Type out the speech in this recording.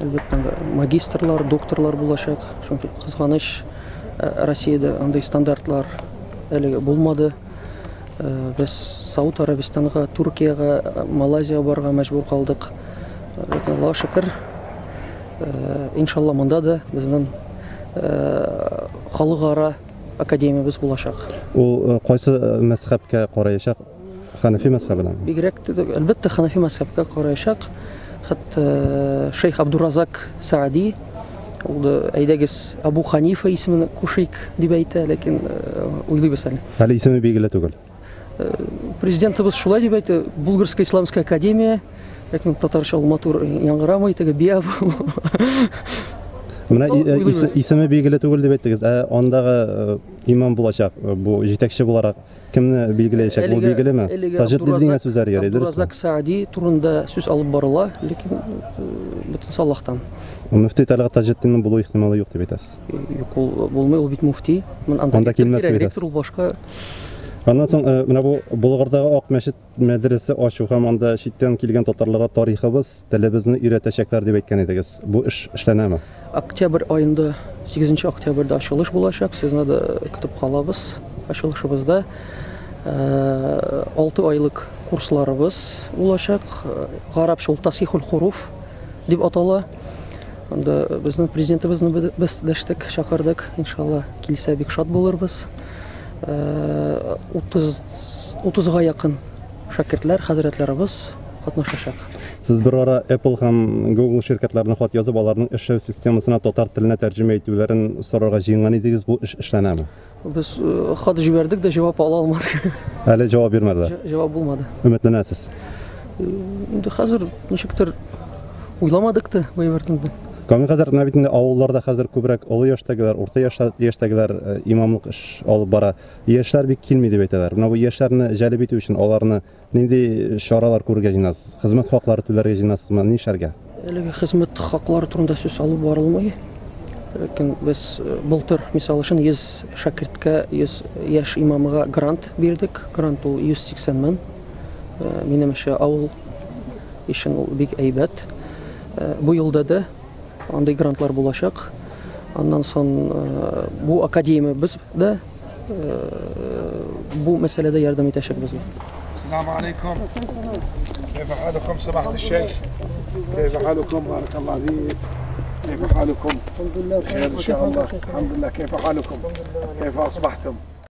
Әлбәттә, магистрлар, докторлар булачак. Чөнки кызганыч, Россиядә андый стандартлар әлегә булмады. Без Сауд Арабистанга, Туркияга, Малайзияга барырга мәҗбүр калдык. Аллаһка шөкер, иншалла монда да безнең халыкара академиябыз булачак. Ул кайсы мәзһәбкә караячак? Ханафи мәзһәбенә? Бигрәк әлбәттә Ханафи мәзһәбкә караячак. Хәтта Шейх Абдуразак Саади, ул да әйдәгез Абу Ханифа исемен кушыйк дип әйтә, ләкин уйлыйбыз әле. Әле исеме билгеле түгел. Президентыбыз шулай дип әйтә, Булгарская исламская академия, ләкин татарча ул матур яңгырамый, теге бия. Менә исеме билгеле түгел дип әйттегез. Андагы имам булачак, бу җитәкче буларак кемне билгеләячәк? Бу билгелеме? Таҗетдин дигән сүзләр йөри, дөресме? Абдуразак Саади турында сүз алып барыла, ләкин бөтен Аллаһтан. Мөфти Талгат Таҗетдиннең булу ихтималы юк дип әйтәсез. Юк, ул булмый, ул бит муфти. Анда килмәс дип ректор ул башка. Аннан соң менә бу Болгардагы Ак мәчет мәдрәсә ачу һәм анда читтән килгән татарларга тарихыбыз, телебезне өйрәтәчәкләр дип әйткән идегез. Бу эш эшләнәме? Октябрь айында, 8 октябрьдә ачылыш булачак. Сезне дә көтеп калабыз. Ачылышыбызда 6 айлык курсларыбыз булачак. Гарапча ул тасихул хуруф дип атала. Анда безнең президентыбызны без дәштек, чакырдык. Иншалла килсә бик шат булырбыз. 30-га якын шәкертләр, хәзрәтләребез катнашачак. Сез бер ара Apple һәм Google şirketләренә хат язып, аларның эшләү системасына татар теленә тәрҗемә итүләрен сорарга җыенган идегез. Бу эш эшләнәме? Без хат җибәрдек дә җавап ала алмадык. Әле җавап бирмәделәр. Җавап булмады. Өметләнәсез? Инде хәзер ничектер уйламадык та бу йөртүне. Камил хәзер бит инде авылларда хәзер күбрәк олы яшьтәгеләр, орта яшьтәгеләр имамлык эш алып бара. Яшьләр бик килми дип әйтәләр. Менә бу яшьләрне җәлеп итү өчен аларны нинди чаралар күрергә җыенасыз? Хезмәт хаклары түләргә җыенасызмы? Ни эшләргә? Әлеге хезмәт хаклары турында сүз алып барылмый. Ләкин без былтыр, мисал өчен 100 шәкерткә, 100 яшь имамга грант бирдек. Грант ул 180 мең. Минемчә авыл өчен ул бик әйбәт. Бу елда да андый грантлар булачак. Аннан соң бу академия без дә бу мәсьәләдә ярдәм итәчәк безгә. السلام عليكم. كيف حالكم سماحة الشيخ؟ كيف حالكم؟ بارك الله فيك. كيف حالكم؟ الحمد لله بخير إن شاء الله. الحمد لله. كيف حالكم؟ كيف أصبحتم؟